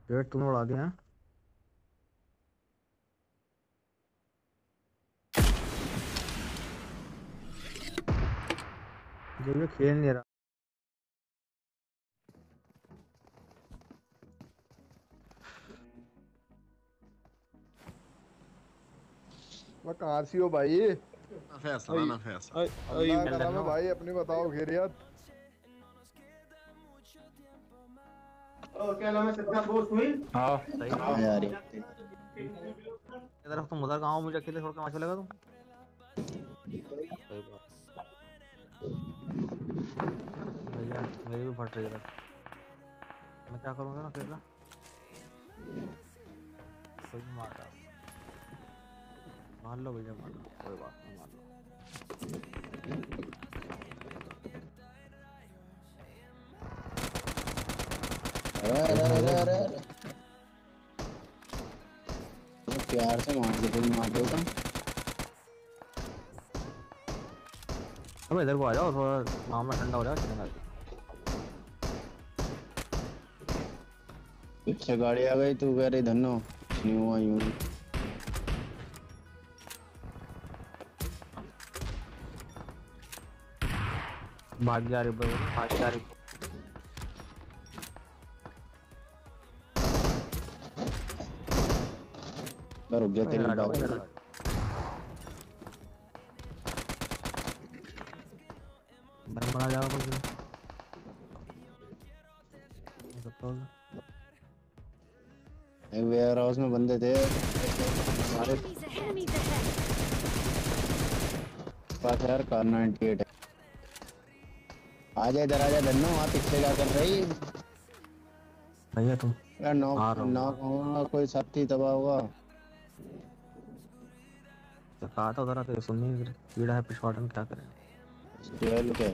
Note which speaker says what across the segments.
Speaker 1: Gate तूने उड़ा दिया है? जब ये खेल नहीं रहा।
Speaker 2: वो कहाँ सी हो भाई?
Speaker 3: ना फैसला
Speaker 4: ओए
Speaker 3: ना फैसला।
Speaker 4: ओए ओए
Speaker 2: अल्लाह
Speaker 1: चल
Speaker 2: करम है
Speaker 1: धन्नो।
Speaker 2: भाई, अपनी बताओ खैरियत।
Speaker 4: क्या नाम है सबका दोस्त हुई। हाँ
Speaker 1: सही है।
Speaker 4: हाँ यार
Speaker 1: इधर तुम उधर कहाँ हो? मुझे अकेले छोड़ के वहां चलेगा तुम? सही बात। भैया मेरी भी फट रही है इधर। मैं क्या करूँगा ना अकेला? कोई नहीं मार रहा। मार लो भैया, मार लो, कोई बात नहीं, मार लो।
Speaker 4: अरे
Speaker 1: देखने
Speaker 4: अरे
Speaker 1: लगे
Speaker 4: अरे अरे
Speaker 1: बंदे।
Speaker 4: अरे प्यार से मार दे कोई मार दो तो
Speaker 1: अब इधर को आ जाओ, थोड़ा मामला ठंडा हो जाएगा, चलेगा।
Speaker 4: पीछे गाड़ी आ गई तू कह रही धन्नो नहीं हुआ यूं ही।
Speaker 1: भाग जा रही बोलो, भाग जा रही।
Speaker 4: मैं रुक गया
Speaker 1: इधर
Speaker 4: तेरी
Speaker 1: आ जाओ,
Speaker 4: बात
Speaker 1: इधर आ जाओ। बन बना जाएगा कुछ नहीं सकता होगा।
Speaker 4: एक वेयर हाउस में बंदे थे हमारे
Speaker 5: Enemies ahead!
Speaker 4: पास यार कार 98 है। आजा इधर आजा धन्नो वहाँ पीछे क्या कर रही
Speaker 1: भैया तुम
Speaker 4: यार।
Speaker 1: आ
Speaker 4: नॉक
Speaker 1: रहा होगा।
Speaker 4: नॉक होगा कोई साथी तबाह होगा।
Speaker 1: तो कहा था उधर आते सुन नहीं रहे। कीड़ा है पिछवाड़े में, क्या करें?
Speaker 4: ट्वेल्व के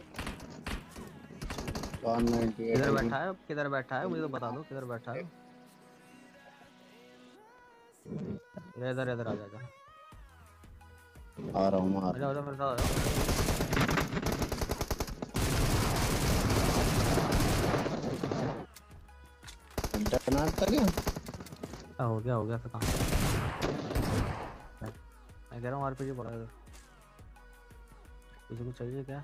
Speaker 4: कार 98
Speaker 1: किधर
Speaker 4: है
Speaker 1: बैठा है? किधर बैठा है? मुझे तो बता दो किधर बैठा है। इधर इधर इधर आ जा, जा
Speaker 4: आ रहा हूँ मार
Speaker 1: आ जाओ, आ जाओ मेरे साथ आ जाओ।
Speaker 4: इंटरनेट था क्या।
Speaker 1: क्या हो गया फिर कहाँ? मैं कह रहा हूँ आरपीजी पड़ा है इधर। किसी को चाहिए क्या?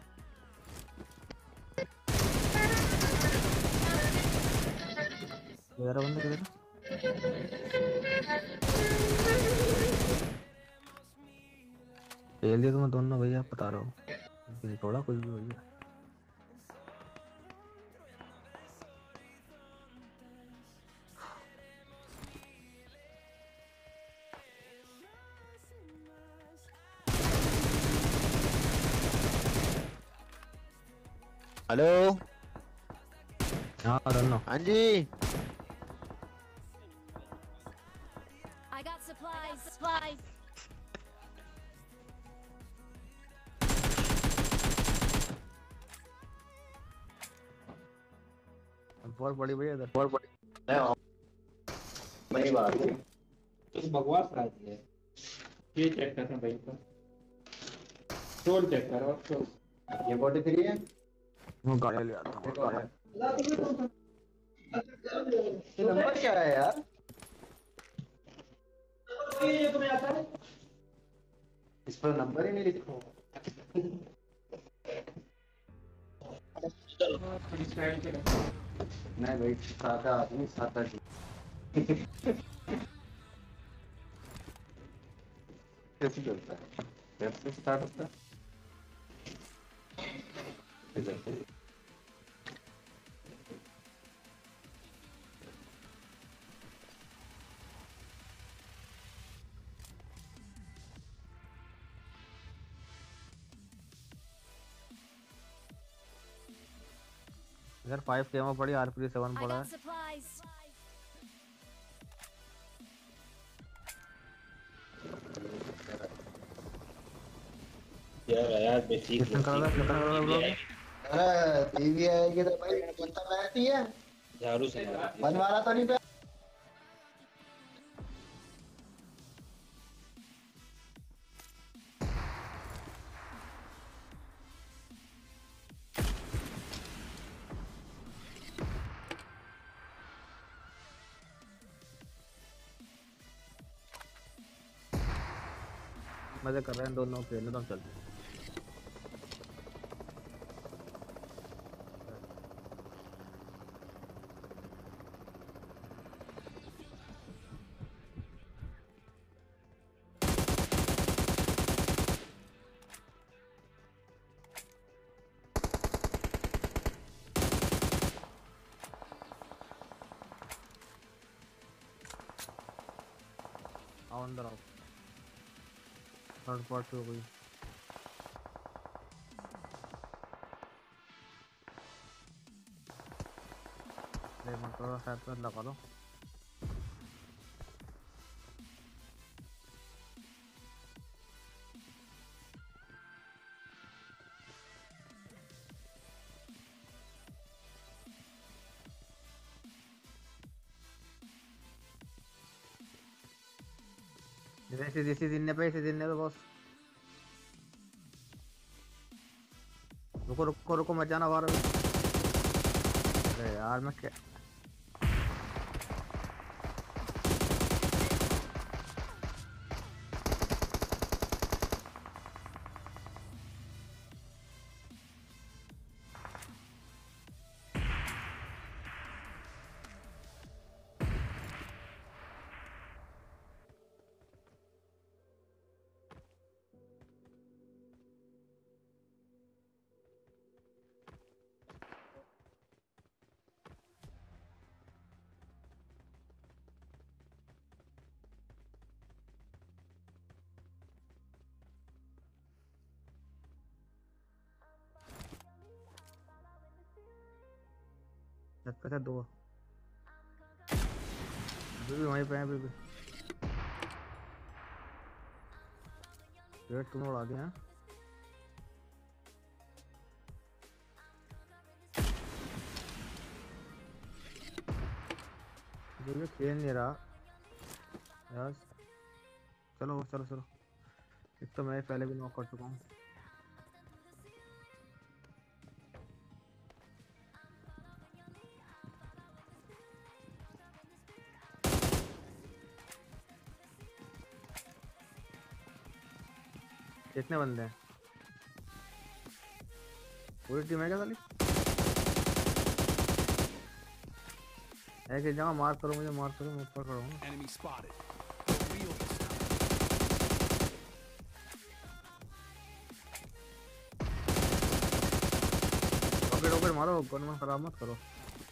Speaker 1: किधर है बंदा, किधर है? खेल दिया तुम्हें दोनों भैया, बता रहा हूँ। किसी थोड़ा कुछ भी भैया।
Speaker 4: हेलो
Speaker 1: हाँ दोनों।
Speaker 4: हाँ जी
Speaker 5: I got supplies! Supplies!
Speaker 1: बहुत बड़ी भैया इधर।
Speaker 4: बहुत बढ़िया बड़ी बात है।
Speaker 6: तो बकवास राजी है। ये चेक करना भाई को टोल चेक करो तो
Speaker 4: ये 43 है।
Speaker 1: वो गाड़ी ले आता हूँ, गाड़ी।
Speaker 4: ये नंबर क्या है यार।
Speaker 6: ये तुम्हें आता है।
Speaker 4: इस पर नंबर ही नहीं लिखा हुआ।
Speaker 6: थोड़ी साइड पे
Speaker 4: नहीं भाई सादा आदमी सादा जी। कैसे चलता है कैसे स्टार्ट होता है इधर से।
Speaker 1: इधर 5 केमो पड़ी, आरपीजी 7
Speaker 5: I
Speaker 1: पड़ा
Speaker 5: got
Speaker 1: है।
Speaker 5: supplies!
Speaker 6: यार बेसिक
Speaker 1: कितने कलर है, कितना कलर है ब्लॉग?
Speaker 4: अरे टीवी आएगी तो भाई जनता बैठती है।
Speaker 6: झाड़ू से
Speaker 4: बनवाना तो नहीं पे।
Speaker 1: मजे कर रहे हैं दोनों खेलने तो हम चलते हैं। आओ अंदर आओ। थर्ड पार्टी हो गई। ले मत करो साइड पर लगा लो। इसी दिन पे इसी दिन ने तो बॉस। रुको रुको रुको मत जाना बाहर। अरे यार मैं क्या लगता है दो अभी भी वहीं पे हैं अभी भी। वेट तुम उड़ा दिया। जो ये खेल नहीं रहा यार। चलो चलो चलो। एक तो मैं पहले भी नॉक कर चुका हूँ। कितने बंदे हैं? पूरी टीम है क्या खाली? एक जगह मार करो मुझे मार करो मैं ऊपर खड़ा हूँ।
Speaker 3: Enemy spotted. For real this time.
Speaker 1: Rocket rocket मारो गन में खराब मत करो।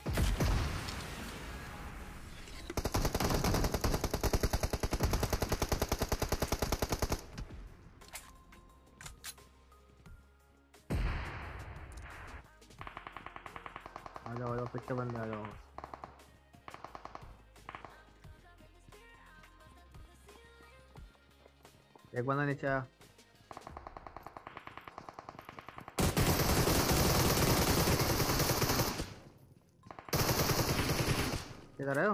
Speaker 1: आ जाओ पीछे बंदे आ जाओ। एक बंदा नीचे आया। किधर है वो?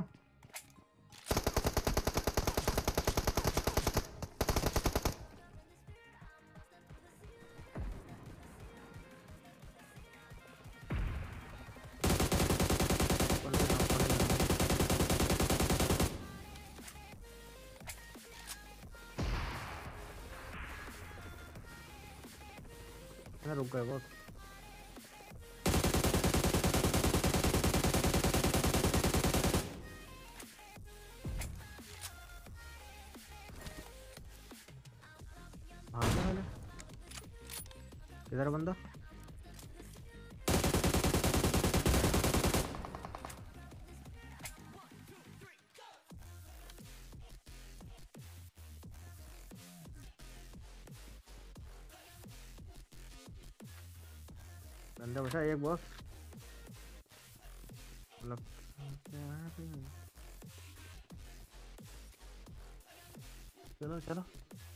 Speaker 1: रुक गए बस। किधर बंदा? बंदा बचा एक बॉस। चलो चलो